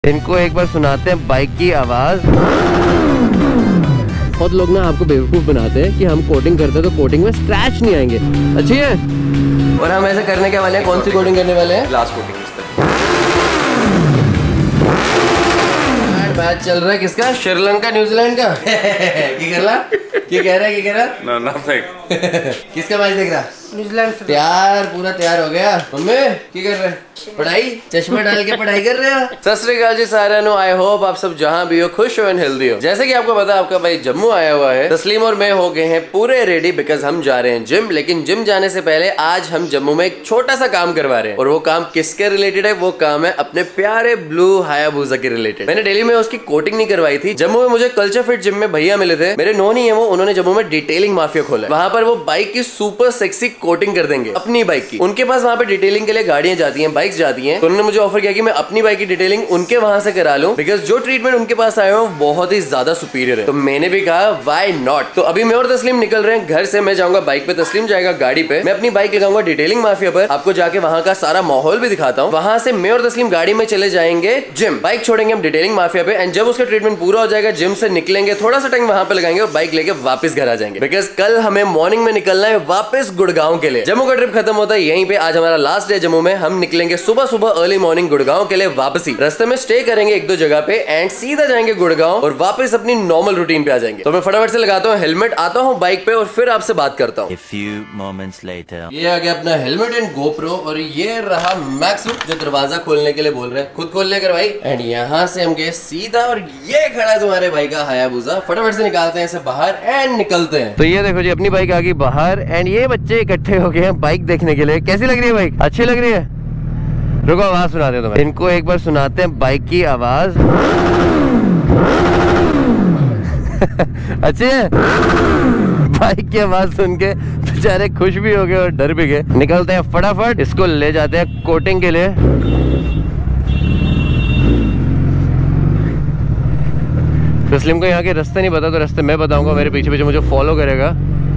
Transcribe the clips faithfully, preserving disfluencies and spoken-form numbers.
इनको एक बार सुनाते हैं बाइक की आवाज। बहुत लोग ना आपको बेवकूफ बनाते हैं कि हम कोटिंग करते हैं तो कोटिंग में स्क्रैच नहीं आएंगे। अच्छी है। और हम ऐसे करने के वाले हैं। कौन सी कोटिंग करने वाले हैं? Glass coating. मैच चल रहा है किसका? श्रीलंका न्यूजीलैंड का। की कर रहा? की कह रहा है? की कह रहा? No, nothing. किसका मैच देख रहा? न्यूजीलैंड। तैयार, पूरा तैयार हो गया। मम्मी की कर रहे हैं? पढ़ाई, चश्मा डाल के पढ़ाई कर रहे हो? सत श्री अकाल जी सारे नो। आई होप आप सब जहाँ भी हो खुश हो एंड हेल्दी हो। जैसे कि आपको पता, आपका भाई जम्मू आया हुआ है। तस्लीम और मैं हो गए हैं पूरे रेडी बिकॉज हम जा रहे हैं जिम। लेकिन जिम जाने से पहले आज हम जम्मू में एक छोटा सा काम करवा रहे हैं। और वो काम किसके रिलेटेड है? वो काम है अपने प्यारे ब्लू हायाबुसा के रिलेटेड। मैंने दिल्ली में उसकी कोटिंग नहीं करवाई थी। जम्मू में मुझे कल्चर फिट जिम में भैया मिले थे, मेरे नोन ही है वो। उन्होंने जम्मू में डिटेलिंग माफिया खोला। वहाँ पर वो बाइक की सुपर सेक्सी कोटिंग कर देंगे अपनी बाइक की। उनके पास वहाँ पे डिटेलिंग के लिए गाड़ियां जाती हैं, बाइक्स जाती हैं। तो उन्होंने मुझे ऑफर किया कि मैं अपनी बाइक की डिटेलिंग उनके वहां से करा लूं बिकॉज जो ट्रीटमेंट उनके पास आया हो बहुत ही ज्यादा सुपीरियर है। तो मैंने भी कहा व्हाई नॉट। तो अभी मैं और तस्लीम निकल रहे हैं घर से। मैं जाऊंगा बाइक पे, तस्लीम जाएगा गाड़ी पे। मैं अपनी बाइक लगाऊंगा डिटेलिंग माफिया पर। आपको जाके वहां का सारा माहौल भी दिखाता हूँ। वहां से मैं और तस्लीम गाड़ी में चले जाएंगे जिम। बाइक छोड़ेंगे हम डिटेलिंग माफिया पे एंड जब उसका ट्रीटमेंट पूरा हो जाएगा जिम से निकलेंगे, थोड़ा सा टाइम वहां पे लगाएंगे और बाइक लेके वापस घर आ जाएंगे बिकॉज कल हमें मॉर्निंग में निकलना है वापस गुड़गांव के लिए। जम्मू का ट्रिप खत्म होता है यहीं पे। आज हमारा लास्ट डे जम्मू में। हम निकलेंगे सुबह सुबह अर्ली मॉर्निंग गुड़गांव के लिए वापसी। रास्ते में स्टे करेंगे एक दो जगह पे एंड सीधा जाएंगे गुड़गांव और वापस अपनी नॉर्मल रूटीन पे आ जाएंगे। तो मैं फटाफट से लगाता हूँ हेलमेट, आता हूँ बाइक पे और फिर आपसे बात करता हूँ। ये आ गया अपना हेलमेट एंड गोप्रो और ये रहा मैक्सुट जो दरवाजा खोलने के लिए बोल रहे हैं। खुद खोल लेकर भाई। एंड यहाँ से हम गए सीधा और ये खड़ा है तुम्हारे भाई का हायाबुसा। फटाफट से निकालते हैं इसे बाहर एंड निकलते हैं। तो ये देखो जी अपनी बाइक आ गई बाहर एंड ये बच्चे इकट्ठे हो गए हैं बाइक देखने के लिए। कैसी लग रही है बाइक? अच्छी लग रही है? रुको आवाज सुनाते हैं तुम्हें। इनको एक बार सुनाते हैं बाइक की आवाज। अच्छी है। बाइक की आवाज सुन के बेचारे खुश भी हो गए और डर भी गए। निकलते हैं फटाफट, इसको ले जाते हैं कोटिंग के लिए। तस्लीम को यहाँ के रास्ते नहीं पता तो रास्ते मैं बताऊंगा, मेरे पीछे पीछे मुझे फॉलो करेगा।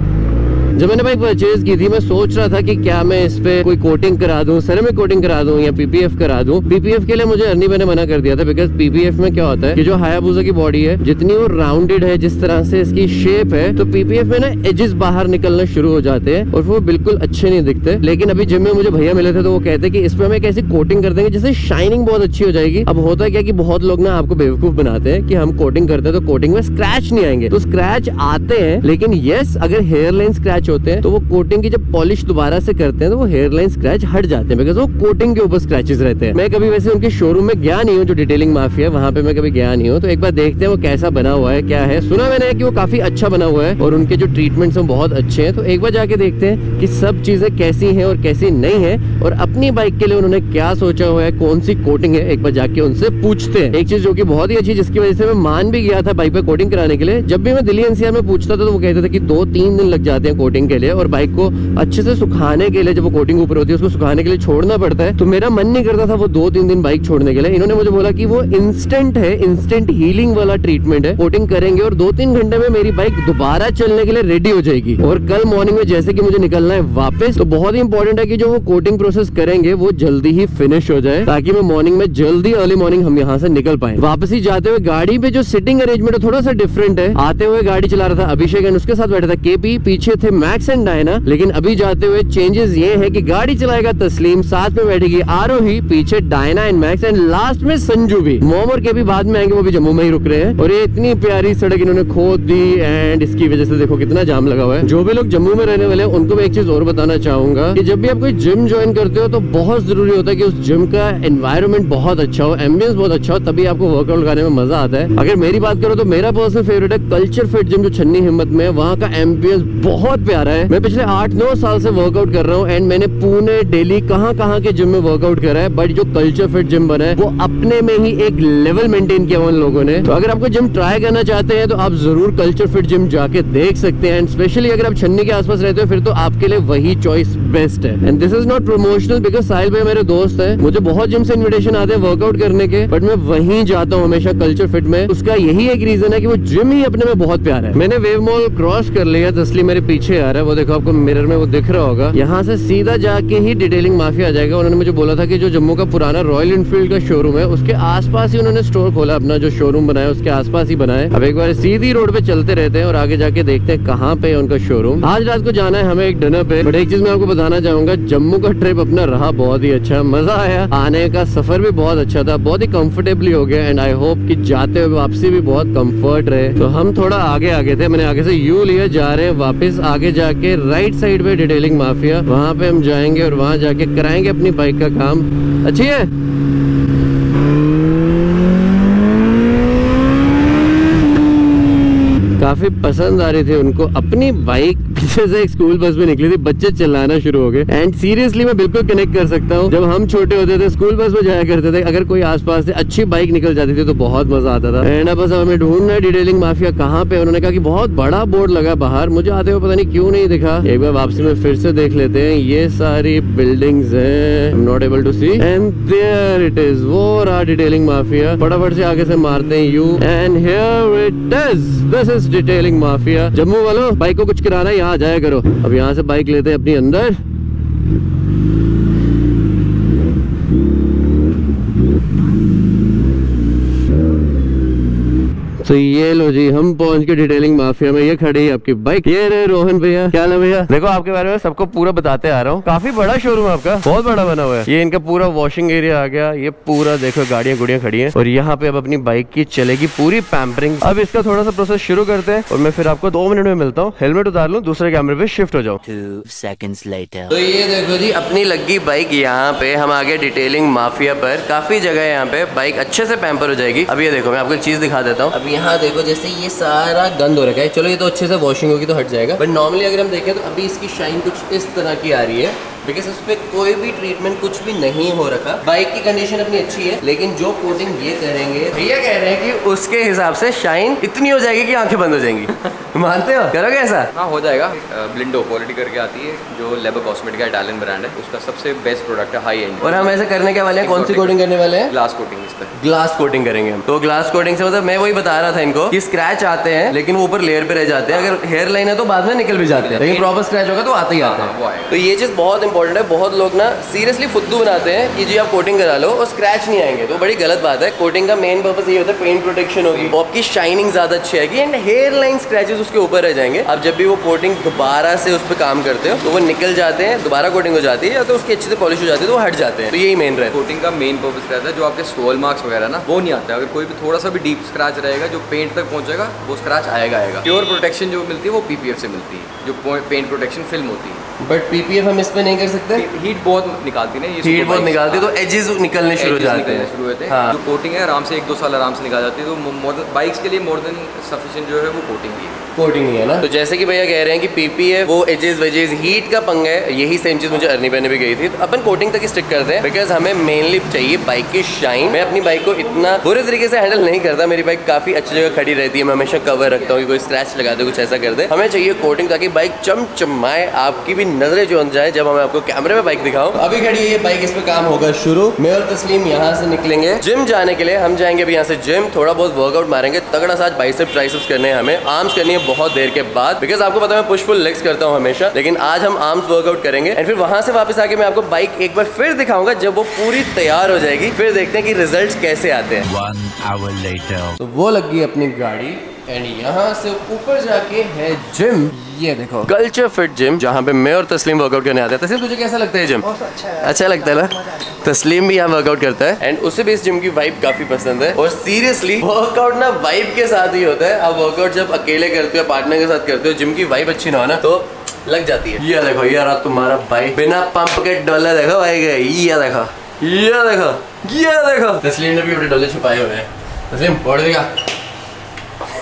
जब मैंने बाइक परचेज की थी मैं सोच रहा था कि क्या मैं इस पे कोई कोटिंग करा दूं, सेरेमिक कोटिंग करा दूं या पीपीएफ करा दूं। पीपीएफ के लिए मुझे अर्नी मैंने मना कर दिया था बिकॉज पीपीएफ में क्या होता है कि जो हायाबुसा की बॉडी है जितनी वो राउंडेड है, जिस तरह से इसकी शेप है, तो पीपीएफ में ना एजेस बाहर निकलना शुरू हो जाते हैं और वो बिल्कुल अच्छे नहीं दिखते। लेकिन अभी जिम में मुझे भैया मिले थे तो वो कहते कि इस पे हम एक ऐसी कोटिंग कर देंगे जिससे शाइनिंग बहुत अच्छी हो जाएगी। अब होता क्या कि बहुत लोग ना आपको बेवकूफ बनाते हैं कि हम कोटिंग करते हैं तो कोटिंग में स्क्रैच नहीं आएंगे। तो स्क्रैच आते हैं लेकिन यस अगर हेयर लाइन स्क्रैच होते हैं तो वो कोटिंग की जब पॉलिश दोबारा से करते हैं तो वो हेयर लाइन स्क्रैच हट जाते हैं बिकॉज वो कोटिंग के ऊपर स्क्रैचेस रहते हैं। मैं कभी वैसे उनके शोरूम में गया नहीं हूँ जो डिटेलिंग माफिया, वहाँ पे मैं कभी गया नहीं हूँ। तो एक बार देखते हैं वो कैसा बना हुआ है, क्या है। सुना मैंने कि वो काफी अच्छा बना हुआ है और उनके जो ट्रीटमेंट्स हैं बहुत अच्छे हैं। तो एक बार जाके देखते हैं कि सब चीजें कैसी हैं और कैसी नहीं है और अपनी बाइक के लिए उन्होंने क्या सोचा हुआ है, कौन सी कोटिंग है। एक बार जाके उनसे पूछते हैं। एक चीज जो की बहुत ही अच्छी जिसकी वजह से मैं मान भी गया था बाइक पे कोटिंग कराने के लिए। जब भी मैं दिल्ली एनसीआर में पूछता था तो वो कहते थे कि दो तीन दिन लग जाते हैं कोटिंग के लिए और बाइक को अच्छे से सुखाने के लिए, जब वो कोटिंग ऊपर होती है उसको सुखाने के लिए छोड़ना पड़ता है। तो मेरा मन नहीं करता था वो दो तीन दिन बाइक छोड़ने के लिए। इन्होंने मुझे बोला कि वो इंस्टेंट है, इंस्टेंट हीलिंग वाला ट्रीटमेंट है। कोटिंग करेंगे और दो तीन घंटे में मेरी बाइक दोबारा चलने के लिए रेडी हो जाएगी। और कल मॉर्निंग में जैसे कि मुझे निकलना है वापस, तो बहुत ही इंपॉर्टेंट है कि जो वो कोटिंग प्रोसेस करेंगे वो जल्दी ही फिनिश हो जाए ताकि मैं मॉर्निंग में जल्दी अर्ली मॉर्निंग हम यहाँ से निकल पाए। वापसी जाते हुए गाड़ी पे जो सिटिंग अरेंजमेंट है थोड़ा सा डिफरेंट है। आते हुए गाड़ी चला रहा था अभिषेक एंड उसके साथ बैठा था केपी, पीछे थे मैक्स एंड डायना। लेकिन अभी जाते हुए चेंजेस ये है कि गाड़ी चलाएगा तस्लीम, साथ में बैठेगी आरोही, पीछे Diana and Max and last में संजू भी। मोम और के भी बाद में आएंगे, वो भी जम्मू में ही रुक रहे हैं। और ये इतनी प्यारी सड़क इन्होंने खोद दी एंड इसकी वजह से देखो कितना जाम लगा हुआ है। जो भी लोग जम्मू में रहने वाले हैं उनको मैं एक चीज और बताना चाहूंगा कि जब भी आप कोई जिम ज्वाइन करते हो तो बहुत जरूरी होता है कि उस जिम का एनवायरमेंट बहुत अच्छा हो, एम्बियंस बहुत अच्छा हो, तभी आपको वर्कआउट लगाने में मजा आता है। अगर मेरी बात करो तो मेरा पर्सनल फेवरेट है कल्चर फिट जिम जो छन्नी हिम्मत में है। वहाँ का एम्बियंस बहुत प्यारा है। मैं पिछले आठ नौ साल से वर्कआउट कर रहा हूँ एंड मैंने पुणे, दिल्ली कहाँ कहाँ के जिम में वर्कआउट करा है, बट जो कल्चर फिट जिम बना है वो अपने में ही एक लेवल मेंटेन किया उन लोगों ने। तो अगर आपको जिम ट्राई करना चाहते हैं तो आप जरूर कल्चर फिट जिम जाके देख सकते हैं। एंड स्पेशली अगर आप छन्नी के आसपास रहते हो फिर तो आपके लिए वही चॉइस बेस्ट है। And this is not promotional because Sahil भाई मेरे दोस्त है, मुझे बहुत जिम से इन्विटेशन आते हैं वर्कआउट करने के, बट मैं वहीं जाता हूँ हमेशा कल्चर फिट में। उसका यही एक रीजन है कि वो जिम ही अपने में बहुत प्यारा है। मैंने वेव मॉल क्रॉस कर लिया, तस्लीम मेरे पीछे आ रहा है, वो देखो आपको मिरर में वो दिख रहा होगा। यहाँ से सीधा जाके ही डिटेलिंग माफिया आ जाएगा। उन्होंने मुझे बोला था कि जो जम्मू का पुराना रॉयल एनफील्ड का शोरूम है उसके आसपास ही उन्होंने स्टोर खोला, अपना जो शोरूम बनाया उसके आसपास ही बनाया। अब एक बार सीधी रोड पे चलते रहते हैं और आगे जाके देखते हैं कहाँ पे है उनका शोरूम। आज रात को जाना है हमें एक डिनर पे, बट एक चीज मैं आपको बताना चाहूंगा, जम्मू का ट्रिप अपना रहा बहुत ही अच्छा, मजा आया, आने का सफर भी बहुत अच्छा था, बहुत ही कंफर्टेबली हो गया। एंड आई होप कि जाते हुए वापसी भी बहुत कंफर्ट रहे। तो हम थोड़ा आगे आगे थे, मैंने आगे से यू लिया, जा रहे हैं वापस आगे जाके राइट साइड पे डिटेलिंग माफिया, वहां पे हम जाएंगे और वहां जाके कराएंगे अपनी बाइक का काम। अच्छी है। काफी पसंद आ रही थी उनको अपनी बाइक। पीछे से एक स्कूल बस में निकली थी, बच्चे चिल्लाना शुरू हो गए। एंड सीरियसली मैं बिल्कुल कनेक्ट कर सकता हूँ, जब हम छोटे होते थे स्कूल बस में जाया करते थे, अगर कोई आसपास से अच्छी बाइक निकल जाती थी तो बहुत मजा आता था। एंड अब बस हमें ढूंढना है डिटेलिंग माफिया कहाँ पे। उन्होंने कहा कि बहुत बड़ा बोर्ड लगा बाहर, मुझे आते हुए पता नहीं क्यों नहीं दिखा। एक बार वापसी में फिर से देख लेते हैं। ये सारी बिल्डिंग्स हैं, I am not able to see, and there it is, वो रहा डिटेलिंग माफिया। फटाफट से आगे से मारते हैं you, and here it is, this is Detailing Mafia. Jammu वालों, बाइक को कुछ कराना है यहाँ जाया करो। अब यहाँ से बाइक लेते हैं अपनी अंदर। तो ये लो जी, हम पहुंच के डिटेलिंग माफिया में। ये खड़ी है आपकी बाइक, ये रहे रोहन भैया। क्या ना भैया, देखो आपके बारे में सबको पूरा बताते आ रहा हूँ। काफी बड़ा शोरूम है आपका, बहुत बड़ा बना हुआ है। ये इनका पूरा वॉशिंग एरिया आ गया, ये पूरा देखो गाड़ियां गुड़ियां खड़ी हैं, और यहाँ पे अब अपनी बाइक की चलेगी पूरी पैम्परिंग। अब इसका थोड़ा सा प्रोसेस शुरू करते हैं और मैं फिर आपको दो मिनट में मिलता हूँ। हेलमेट उतार लूँ, दूसरे कैमरे पे शिफ्ट हो जाऊँ। तो ये देखो जी, अपनी लगी बाइक यहाँ पे, हम आगे डिटेलिंग माफिया पर। काफी जगह है यहाँ पे, बाइक अच्छे से पैम्पर हो जाएगी। अब ये देखो, मैं आपको एक चीज दिखा देता हूँ। यहाँ देखो, जैसे ये सारा गंद हो रखा है, चलो ये तो अच्छे से वॉशिंग होगी तो हट जाएगा, बट नॉर्मली अगर हम देखें तो अभी इसकी शाइन कुछ इस तरह की आ रही है, बिकॉज उस पर कोई भी ट्रीटमेंट कुछ भी नहीं हो रखा। बाइक की कंडीशन अपनी अच्छी है, लेकिन जो कोटिंग ये करेंगे, भैया कह रहे हैं कि उसके हिसाब से शाइन इतनी हो जाएगी कि आंखें बंद हो जाएंगी। मानते हो, करोगे ऐसा? हाँ, हो जाएगा। ब्लिंडो क्वालिटी करके आती है, जो लेबर कॉस्मेटिक का इटालियन ब्रांड है, उसका सबसे बेस्ट प्रोडक्ट है, हाई एंड। और हम ऐसे करने के वाले हैं, कौन सी कोटिंग करने वाले हैं? Glass coating. इस पर ग्लास कोटिंग करेंगे हम। तो ग्लास कोटिंग से मतलब मैं वही बता रहा था इनको कि स्क्रैच आते हैं, लेकिन वो ऊपर लेयर पे रह जाते हैं। अगर हेयर लाइन है तो बाद में निकल भी जाते हैं, लेकिन प्रॉपर स्क्रैच होगा तो आते ही आते हैं। तो ये चीज बहुत इंपॉर्टेंट है। बहुत लोग ना सीरियसली फुद्दू बनाते हैं कि जी आप कोटिंग करा लो और स्क्रैच नहीं आएंगे, तो बड़ी गलत बात है। कोटिंग का मेन पर्पस ये होता है, पेंट प्रोटेक्शन होगी, आपकी शाइनिंग ज्यादा अच्छी आएगी, एंड हेयर लाइन स्क्रैचेस उसके ऊपर रह जाएंगे। अब जब भी वो कोटिंग दोबारा से उस पर काम करते हो तो वो निकल जाते हैं, दोबारा कोटिंग हो जाती है, या तो उसकी अच्छे से पॉलिश हो जाती है तो वो हट जाते हैं। तो यही मेन रहता है। कोटिंग का मेन पर्पस रहता है, जो आपके सोल मार्क्स वगैरह ना वो नहीं आता है। अगर कोई भी थोड़ा सा भी डीप स्क्रैच रहेगा, जो पेंट तक पहुंचेगा वो स्क्रैच आएगा आएगा प्योर प्रोटेक्शन जो मिलती है वो पीपीएफ से मिलती है, जो पेंट प्रोटेक्शन फिल्म होती है। बट पीपीएफ हम इस पे नहीं कर सकते, हीट बहुत निकालती है, हीट बहुत निकालती है, तो एजेस निकलने शुरू हो जाते हैं, शुरू होते हैं। हाँ। जो कोटिंग है आराम से एक दो साल आराम से निकाल जाती है, तो मोर बाइक्स के लिए मोर देन सफिशिएंट जो है वो कोटिंग ही है। कोटिंग ही है ना। तो जैसे कि भैया कह रहे हैं कि पीपीएफ वो एजेस वेजेस हीट का पंगा है, यही सेम चीज मुझे अर्नी पहने भी गई थी। तो अपन कोटिंग तक स्टिक करते हैं, बिकॉज हमें मेनली चाहिए बाइक की शाइन। मैं अपनी बाइक को इतना बुरे तरीके से हैंडल नहीं करता, मेरी बाइक काफी अच्छी जगह खड़ी रहती है, मैं हमेशा कवर रखता हूँ कि कोई स्क्रैच लगा दे, कुछ ऐसा कर दे। हमें चाहिए कोटिंग ताकि बाइक चमचमाए, आपकी भी नजरें जो जाए जब मैं आपको कैमरे में बाइक दिखाऊं। अभी खड़ी है ये बाइक, इस पे काम होगा शुरू। मैं और तस्लीम यहाँ से निकलेंगे जिम जाने के लिए। हम जाएंगे अभी यहाँ से जिम, थोड़ा बहुत वर्कआउट मारेंगे, तगड़ा सा बाइसेप ट्राइसेप्स करने हैं हमें, आर्म्स करनी है बहुत देर के बाद, बिकॉज आपको पता है मैं पुश पुल लेग्स करता हूँ हमेशा, लेकिन आज हम आर्म्स वर्कआउट करेंगे। एंड फिर वहां से वापस आके मैं आपको बाइक एक बार फिर दिखाऊंगा जब वो पूरी तैयार हो जाएगी, फिर देखते हैं कि रिजल्ट्स कैसे आते हैं। One hour later. तो वो लग गई अपनी गाड़ी, एंड यहाँ से ऊपर जाके है जिम। ये देखो कल्चर फिट जिम, जहाँ पे मैं और तस्लीम वर्कआउट करने आते हैं। तस्लीम तुझे कैसा लगता है जिम? अच्छा है। अच्छा लगता है ना? तस्लीम भी यहाँ वर्कआउट करता है, एंड उसे भी इस जिम की वाइब काफी पसंद है। और सीरियसली वर्कआउट ना वाइब के साथ ही होता है। आप वर्कआउट जब अकेले करते हो, पार्टनर के साथ करते हो, जिम की वाइब अच्छी ना हो ना तो लग जाती है। ये देखो यार, आप तुम्हारा भाई बिना पंप के डोले देखो भाई गए, ये देखो ये देखो ये देखो। तस्लीम ने भी अपने डोले छुपाए हुए हैं। तस्लीम बोल देगा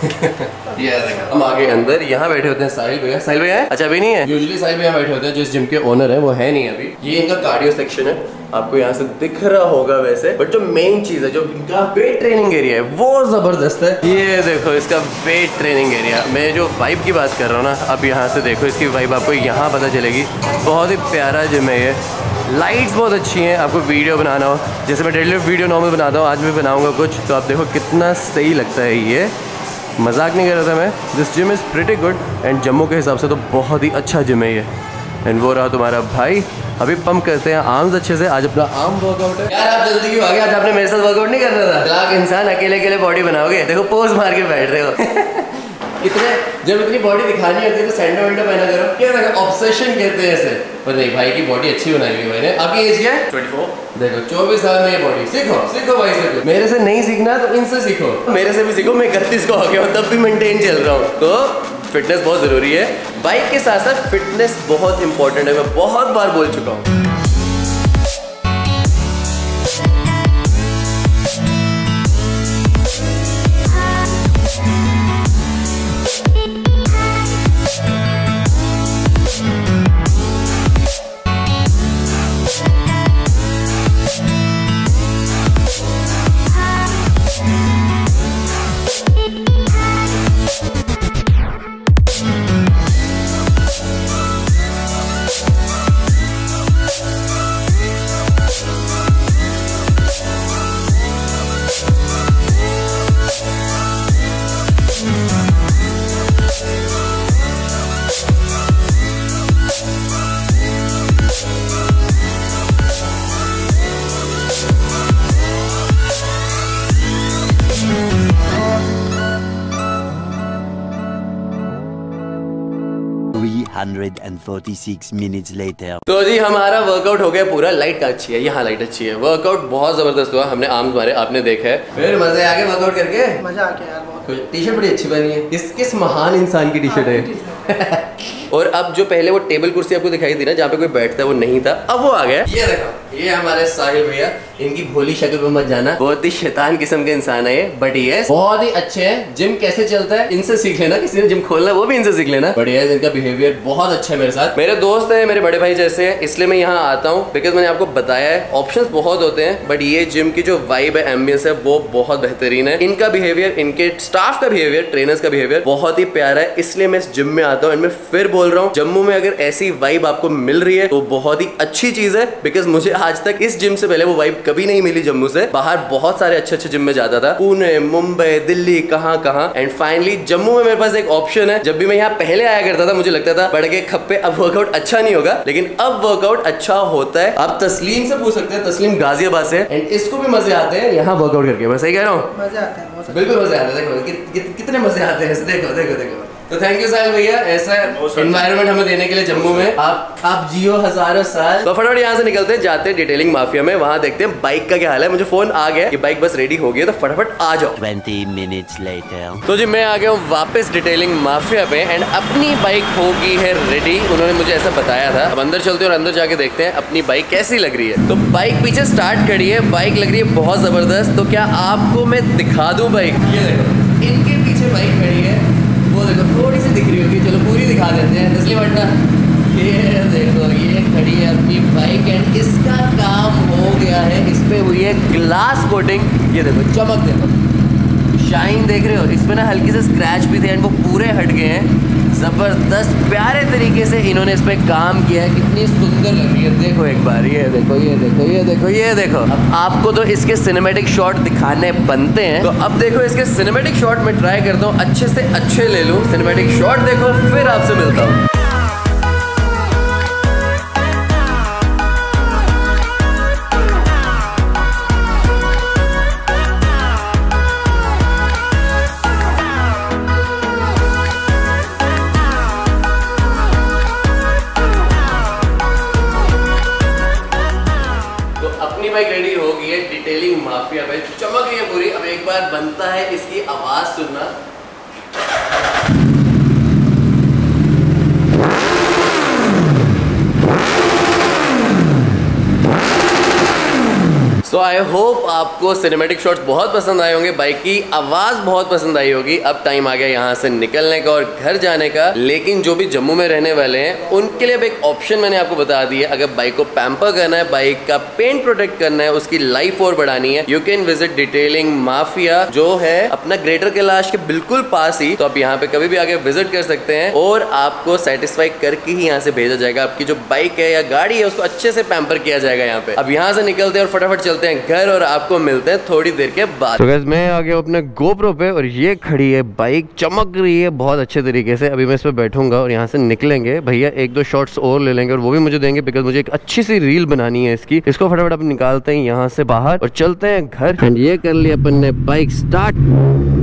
ये देखो हम आगे अंदर यहाँ बैठे होते हैं साहिल भैया। साहिल भैया है? अच्छा अभी नहीं है, यूजुअली साहिल भैया बैठे होते हैं, जिस जिम के ओनर है वो है नहीं अभी। ये इनका कार्डियो सेक्शन है, आपको यहाँ से दिख रहा होगा वैसे, बट जो मेन चीज है जो इनका वेट ट्रेनिंग एरिया है वो जबरदस्त है। ये देखो इसका वेट ट्रेनिंग एरिया। मैं जो वाइब की बात कर रहा हूँ ना, अब यहाँ से देखो इसकी वाइब आपको यहाँ पता चलेगी। बहुत ही प्यारा जिम है ये, लाइट्स बहुत अच्छी हैं। आपको वीडियो बनाना हो, जैसे मैं डेली वीडियो नॉर्मल बनाता हूँ, आज भी बनाऊंगा कुछ, तो आप देखो कितना सही लगता है ये। मजाक नहीं कर रहा था मैं, this gym is pretty good and Jammu के हिसाब से तो बहुत ही अच्छा जिम है ये। एंड वो रहा तुम्हारा भाई, अभी पंप करते हैं आर्म्स अच्छे से। आज अपना आर्म वर्कआउट है। यार आप जल्दी क्यों आ गए? आज आपने मेरे साथ वर्कआउट नहीं करना था? लाख इंसान अकेले अकेले बॉडी बनाओगे, देखो पोज मार के बैठ रहे हो। इतने जब इतनी बॉडी दिखानी होती है तो सैंडो वैंडो पहना करो। क्या देखो ऑब्सेशन कहते हैं इसे। पर नहीं, भाई की बॉडी अच्छी बनाई हुई है मैंने। आपकी एज क्या है? चौबीस। देखो चौबीस साल में ये बॉडी। सीखो सीखो भाई सीखो। मेरे से नहीं सीखना तो इनसे सीखो, मेरे से भी सीखो। मैं इकतीस को हो गया हूँ तब भी मेंटेन चल रहा हूँ। तो फिटनेस बहुत ज़रूरी है। बाइक के साथ साथ फिटनेस बहुत इंपॉर्टेंट है, मैं बहुत बार बोल चुका हूँ। three hundred forty-six minutes later. तो जी हमारा वर्कआउट हो गया पूरा। लाइट का अच्छी है, यहाँ लाइट अच्छी है। वर्कआउट बहुत जबरदस्त हुआ, हमने आर्म्स मारे, आपने देखा है। फिर मजे आ गए वर्कआउट करके? मजा आ गया यार बहुत। टी शर्ट बड़ी अच्छी बनी है। किस किस महान इंसान की टी शर्ट है। और अब जो पहले वो टेबल कुर्सी आपको दिखाई थी ना जहाँ पे कोई बैठता है, वो नहीं था, अब वो आ गया। ये देखो, ये हमारे साहिल भैया, इनकी भोली शक्ल पे मत जाना, बहुत ही शैतान किस्म के इंसान है ये, बट ये बहुत ही अच्छे हैं। जिम कैसे चलता है इनसे सीख लेना, किसी ने जिम खोलना वो भी इनसे सीख लेना। बढ़िया है, इनका बिहेवियर बहुत अच्छा है मेरे साथ। मेरे दोस्त है, मेरे बड़े भाई जैसे है, इसलिए मैं यहाँ आता हूँ। बिकॉज मैंने आपको बताया है ऑप्शंस बहुत होते हैं, बट ये जिम की जो वाइब है, एम्बियंस है, वो बहुत बेहतरीन है। इनका बिहेवियर, इनके स्टाफ का बिहेवियर, ट्रेनर्स का बिहेवियर बहुत ही प्यारा है, इसलिए मैं इस जिम में आता हूँ। एंड मैं फिर बोल रहा हूँ, जम्मू में अगर ऐसी वाइब आपको मिल रही है तो बहुत ही अच्छी चीज है। बिकॉज मुझे आज तक इस जिम से पहले वो वाइब कभी नहीं मिली जम्मू से। बाहर बहुत सारे अच्छे अच्छे जिम में जाता था, पुणे, मुंबई, दिल्ली, कहाँ कहाँ, एंड फाइनली जम्मू में मेरे पास एक ऑप्शन है। जब भी मैं यहाँ पहले आया करता था मुझे लगता था बढ़ के खप्पे, अब वर्कआउट अच्छा नहीं होगा, लेकिन अब वर्कआउट अच्छा होता है। आप तस्लीम से पूछ सकते हैं, तस्लीम गाजियाबाद से, एंड इसको भी मजे आते हैं यहाँ वर्कआउट करके। मैं सही कह रहा हूँ? मजे आते हैं, बिल्कुल मजे आते हैं। देखो कि, कि, कितने मजे आते हैं, देखो देखो देखो। तो थैंक यू साहिल भैया, ऐसा एनवायरनमेंट हमें देने के लिए जम्मू में। आप आप जियो हजारों साल। तो फटाफट यहाँ से निकलते हैं, जाते हैं डिटेलिंग माफिया में, वहाँ देखते हैं बाइक का क्या हाल है। मुझे फोन आ गया कि बाइक बस रेडी हो गई है, तो फटाफट आ जाओ। twenty minutes later. तो जी मैं आ गया हूँ वापस डिटेलिंग माफिया पे, एंड अपनी बाइक हो गई है रेडी। उन्होंने मुझे ऐसा बताया था। अब अंदर चलते हैं और अंदर जाके देखते हैं अपनी बाइक कैसी लग रही है। तो बाइक पीछे स्टार्ट खड़ी है, बाइक लग रही है बहुत जबरदस्त। तो क्या आपको मैं दिखा दूं बाइक? ये देखो, इनके पीछे बाइक खड़ी है, वो देखो थोड़ी सी दिख रही होगी, चलो पूरी दिखा देते हैं इसलिए वरना। ये देखो, ये खड़ी है अपनी बाइक, एंड इसका काम हो गया है, इस पे हुई है ग्लास कोटिंग। ये देखो चमक, देखो शाइन देख रहे हो, इस पे ना हल्की से स्क्रैच भी थे, एंड वो पूरे हट गए हैं। जबरदस्त प्यारे तरीके से इन्होंने इस पे काम किया है, कितनी सुंदर लग रही है। देखो एक बार, ये देखो ये देखो ये देखो ये देखो। अब आपको तो इसके सिनेमैटिक शॉट दिखाने बनते हैं, तो अब देखो इसके सिनेमैटिक शॉट में ट्राई करता हूँ, अच्छे से अच्छे ले लूँ। सिनेमैटिक शॉट देखो, फिर आपसे मिलता हूँ। बाइक रेडी हो गई है डिटेलिंग माफिया पे, चमक रही है पूरी। अब एक बार बनता है इसकी आवाज सुनना। सो आई होप आपको सिनेमैटिक शॉट्स बहुत पसंद आए होंगे, बाइक की आवाज बहुत पसंद आई होगी। अब टाइम आ गया यहाँ से निकलने का और घर जाने का। लेकिन जो भी जम्मू में रहने वाले हैं उनके लिए एक ऑप्शन मैंने आपको बता दिया। अगर बाइक को पैम्पर करना है, बाइक का पेंट प्रोटेक्ट करना है, उसकी लाइफ और बढ़ानी है, you can visit Detailing Mafia जो है अपना ग्रेटर कैलाश के बिल्कुल पास ही। तो आप यहाँ पे कभी भी आके विजिट कर सकते हैं और आपको सेटिस्फाई करके ही यहाँ से भेजा जाएगा। आपकी जो बाइक है या गाड़ी है उसको अच्छे से पैम्पर किया जाएगा यहाँ पे। अब यहाँ से निकलते हैं और फटाफट चलते हैं घर और आपको मिलते हैं थोड़ी देर के बाद। तो गाइस मैं आ गया अपने गोप्रो पे और ये खड़ी है बाइक, चमक रही है बहुत अच्छे तरीके से। अभी मैं इस पे बैठूंगा और यहाँ से निकलेंगे। भैया एक दो शॉट्स और ले लेंगे और वो भी मुझे देंगे बिकॉज मुझे एक अच्छी सी रील बनानी है इसकी। इसको फटाफट अपन निकालते हैं यहाँ से बाहर और चलते हैं घर। एंड ये कर लिया अपन ने बाइक स्टार्ट।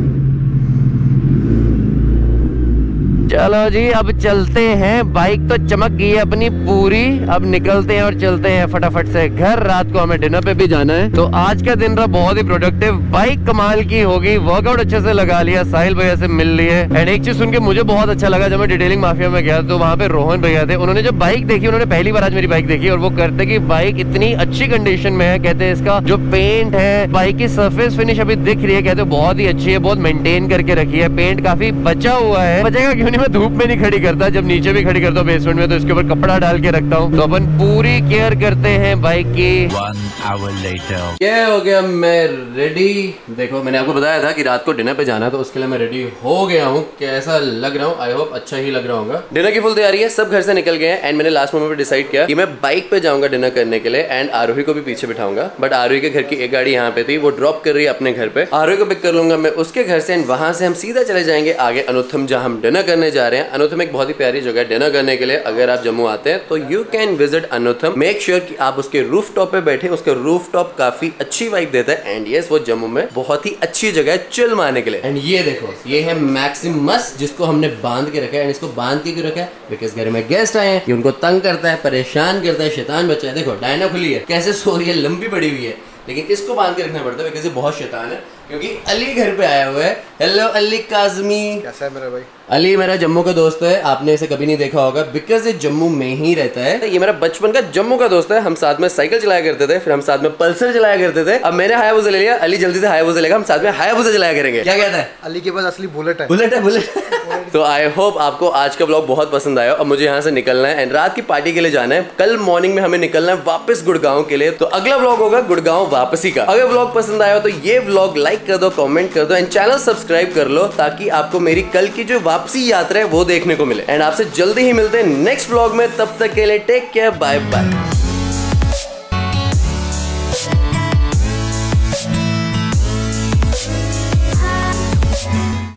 चलो जी अब चलते हैं। बाइक तो चमक गई है अपनी पूरी। अब निकलते हैं और चलते हैं फटाफट से घर। रात को हमें डिनर पे भी जाना है। तो आज का दिन रहा बहुत ही प्रोडक्टिव। बाइक कमाल की होगी, वर्कआउट अच्छे से लगा लिया, साहिल भैया से मिल लिए। एंड एक चीज सुन के मुझे बहुत अच्छा लगा, जब मैं डिटेलिंग माफिया में गया तो वहाँ पे रोहन भैया थे। उन्होंने जब बाइक देखी, उन्होंने पहली बार आज मेरी बाइक देखी और वो करते कि बाइक इतनी अच्छी कंडीशन में है। कहते हैं इसका जो पेंट है, बाइक की सरफेस फिनिश अभी दिख रही है, कहते बहुत ही अच्छी है, बहुत मेंटेन करके रखी है। पेंट काफी बचा हुआ है। बचेगा क्यों नहीं, मैं धूप में नहीं खड़ी करता, जब नीचे भी खड़ी करता हूँ बेसमेंट में तो इसके ऊपर कपड़ा डाल के रखता हूँ। तो अपन पूरी केयर करते हैं बाइक की। One hour later. क्या हो गया, मैं रेडी। देखो मैंने आपको बताया था कि रात को डिनर पे जाना है तो उसके लिए मैं रेडी हो गया हूँ। कैसा लग रहा हूँ? आई होप अच्छा ही लग रहा होगा। डिनर की फुल तैयारी है, सब घर से निकल गए हैं। एंड मैंने लास्ट मोमेंट पे डिसाइड किया कि मैं बाइक पे जाऊंगा डिनर करने के लिए एंड आरोही को भी पीछे बिठाऊंगा। बट आरोही के घर की एक गाड़ी यहाँ पे थी, वो ड्रॉप कर रही है अपने घर पे। आरोही को पिक कर लूंगा मैं उसके घर से एंड वहां से हम सीधा चले जाएंगे आगे अनुथम, जहाँ हम डिनर करने जा रहे हैं। अनुथम एक बहुत ही प्यारी जगह है डिनर करने के लिए। अगर आप जम्मू आते हैं तो you can visit Anutham. Make sure कि आप उसके रूफ टॉप पे बैठे, उसका रूफ टॉप काफी अच्छी वाइब देता है। एंड यस, वो जम्मू में बहुत ही अच्छी जगह है चिल मारने के लिए। एंड ये देखो, ये है मैक्सिमस जिसको हमने बांध के रखा है। एंड इसको बांध के क्यों रखा है? बिकॉज घर में गेस्ट आए हैं, ये उनको तंग करता है, परेशान करता है, शैतान बच्चा है। देखो डायना खुली है, कैसे सो रही है, लंबी पड़ी हुई है, लेकिन इसको बांध के रखना पड़ता है बिकॉज ये बहुत शैतान है। क्योंकि अली घर पे आया हुआ है। हेलो अली काजमी, कैसा है मेरा भाई? अली मेरा जम्मू का दोस्त है, आपने इसे कभी नहीं देखा होगा बिकॉज ये जम्मू में ही रहता है। ये मेरा बचपन का जम्मू का दोस्त है। हम साथ में साइकिल चलाया करते थे, फिर हम साथ में पल्सर चलाया करते थे। अब मैंने हायाबुसा ले लिया, अली जल्दी से हायाबुसा लेगा, हम साथ में हायाबुसा चलाया करेंगे। क्या कहता है? अली के पास असली बुलेट है। बुलेट है, बुलेट। तो आई होप आपको आज का व्लॉग बहुत पसंद आया। अब मुझे यहाँ से निकलना है एंड रात की पार्टी के लिए जाना है। कल मॉर्निंग में हमें निकलना है वापस गुड़गांव के लिए। तो अगला व्लॉग होगा गुड़गांव वापसी का। अगर व्लॉग पसंद आया तो ये व्लॉग लाइक कर दो, कमेंट कर दो एंड चैनल सब्सक्राइब कर लो ताकि आपको मेरी कल की जो वापसी यात्रा है वो देखने को मिले। एंड आपसे जल्दी ही मिलते हैं नेक्स्ट व्लॉग में। तब तक के लिए टेक केयर, बाय बाय।